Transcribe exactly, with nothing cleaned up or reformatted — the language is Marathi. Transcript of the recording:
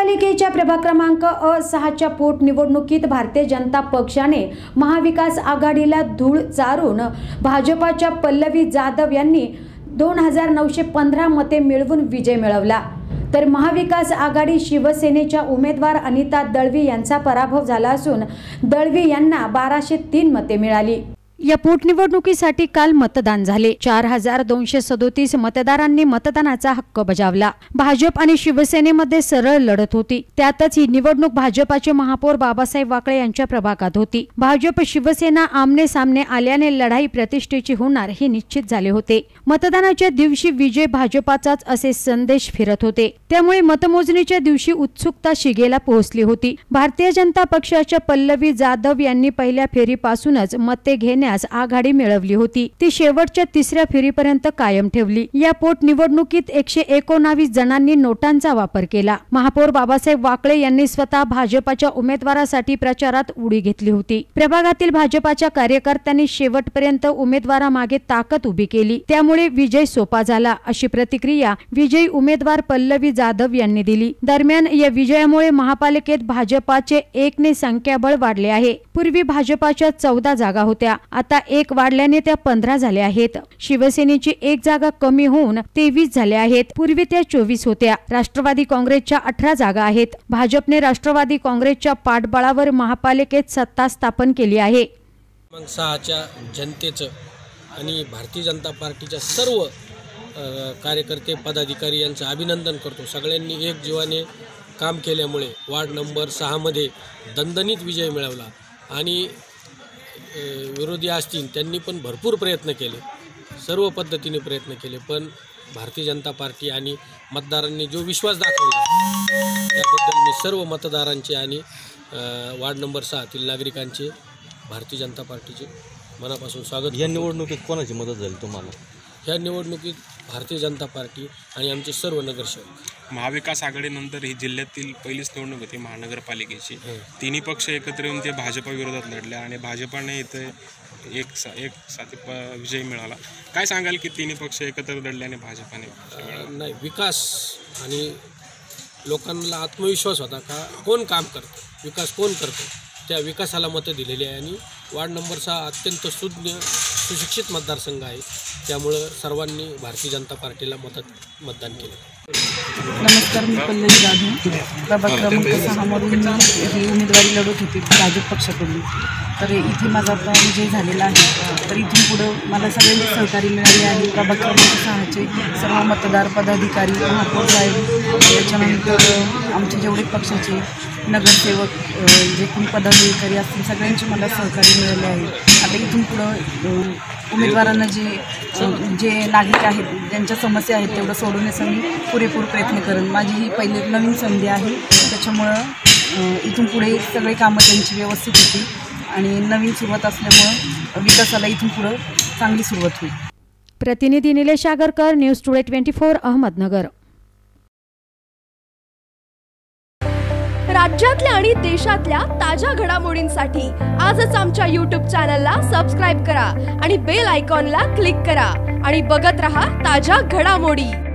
महापालिकेच्या प्रभाग क्रमांक अ सहाच्या पोटनिवडणुकीत भारतीय जनता पक्षाने महाविकास आघाडीला धूळ चारून भाजपाच्या पल्लवी जाधव यांनी दोन हजार नऊशे पंधरा मते मिळवून विजय मिळवला, तर महाविकास आघाडी शिवसेनेच्या उमेदवार अनिता दळवी यांचा पराभव झाला असून दळवी यांना बाराशे तीन मते मिळाली। या पोटनिवडणुकीसाठी काल मतदान झाले। चार हजार दोनशे सदोतीस मतदारांनी मतदानाचा हक्क बजावला। भाजप आणि शिवसेनेमध्ये सरळ लढत होती, त्यातच ही निवडणूक भाजपाचे महापौर बाबासाहेब वाकळे यांच्या प्रभागात होती। भाजप शिवसेना आमने सामने आल्याने लढाई प्रतिष्ठेची होणार हे निश्चित झाले होते। मतदानाच्या दिवशी विजय भाजपाचाच असे संदेश फिरत होते, त्यामुळे मतमोजणीच्या दिवशी उत्सुकता शिगेला पोहोचली होती। भारतीय जनता पक्षाच्या पल्लवी जाधव यांनी पहिल्या फेरीपासूनच मते घेण्यास आघाडी मिळवली होती, ती शेवटच्या तिसऱ्या फेरीपर्यंत कायम ठेवली। या पोटनिवडणुकीत एकशे एकोणावीस जणांनी नोटांचा वापर केला। महापौर बाबासाहेब वाकळे यांनी स्वतः भाजपाच्या उमेदवारासाठी प्रचारात उडी घेतली होती। प्रभागातील भाजपाच्या कार्यकर्त्यांनी शेवटपर्यंत उमेदवारामागे ताकद उभी केली, त्यामुळे विजय सोपा झाला, अशी प्रतिक्रिया विजयी उमेदवार पल्लवी जाधव यांनी दिली। दरम्यान या विजयामुळे महापालिकेत भाजपाचे एकने संख्याबळ वाढले आहे। पूर्वी भाजपाच्या चौदा जागा होत्या, आता एक वाढल्याने त्या पंधरा झाल्या आहेत। शिवसेनेची एक जागा कमी होऊन तेवीस झाल्या आहेत, पूर्वी त्या चोवीस होत्या। राष्ट्रवादी काँग्रेसच्या अठरा जागा आहेत। भाजपने राष्ट्रवादी काँग्रेसच्या पाठबळावर महापालिकेत सत्ता स्थापन केली आहे। सहाच्या जनतेचं आणि भारतीय जनता पार्टीच्या सर्व कार्यकर्ते पदाधिकारी यांचं अभिनंदन करतो। सगळ्यांनी एक जीवाने काम केल्यामुळे वार्ड नंबर सहा मध्ये दणदणीत विजय मिळवला आणि विरोधी असतील त्यांनी पण भरपूर प्रयत्न केले, सर्व पद्धतीने प्रयत्न केले, पण भारतीय जनता पार्टी आणि मतदारांनी जो विश्वास दाखवला त्याबद्दल मी सर्व मतदारांचे आणि वार्ड नंबर सहातील नागरिकांचे भारतीय जनता पार्टीचे मनापासून स्वागत। या निवडणुकीत कोणाची मदत झाली तुम्हाला? ह्या निवडणुकीत भारतीय जनता पार्टी आणि आमचे सर्व नगरसेवक। महाविकास आघाडीनंतर ही जिल्ह्यातील पहिलीच निवडणूक होती महानगरपालिकेची। तिन्ही पक्ष एकत्र येऊन ते भाजपा विरोधात लढले आणि भाजपाने इथे एक सा एक साथी विजय मिळाला। काय सांगाल की तिन्ही पक्ष एकत्र लढले आणि भाजपाने? नाही, विकास आणि लोकांना आत्मविश्वास होता का कोण काम करतं, विकास कोण करतं, त्या विकासाला मतं दिलेली आहे आणि वार्ड नंबर सहा अत्यंत सुज्ञ सुशिक्षित मतदारसंघ आहे, त्यामुळं सर्वांनी भारतीय जनता पार्टीला मत मतदान केलं। नमस्कार, मी पल्लवी जाधव, प्रभाग क्रमांक सहामधून ही उमेदवारी लढत होती भाजप पक्षाकडून, तर इथे माझा आता विजय झालेला आहे। तर इथून पुढं मला सगळ्यांचे सहकार्य मिळाले आहे। प्रभाग क्रमांक सहाचे सर्व मतदार पदाधिकारी, महापौर साहेब, त्याच्यानंतर आमचे जेवढे पक्षाचे नगरसेवक जे कोणी पदाधिकारी असतील सगळ्यांचे मला सहकार्य मिळाले आहे। आता इथून पुढं उमेदवारांना जे जे नागरिक आहेत ज्यांच्या समस्या आहेत तेवढं सोडवण्याचा मी पुरेपूर प्रयत्न करेन। माझी ही पहिली नवीन संधी आहे, त्याच्यामुळं इथून पुढे सगळे कामं त्यांची व्यवस्थित होती आणि नवीन सुरुवात असल्यामुळं विकासाला इथून पुढं चांगली सुरुवात होईल। प्रतिनिधी Nilesh Agarkar, news today twenty four, Ahmednagar. राज्यातल्या आणि देशातल्या ताज्या घडामोडींसाठी आजच आमच्या यूट्यूब चॅनलला सबस्क्राईब करा आणि बेल आयकॉनला क्लिक करा आणि बघत रहा ताज्या घडामोडी।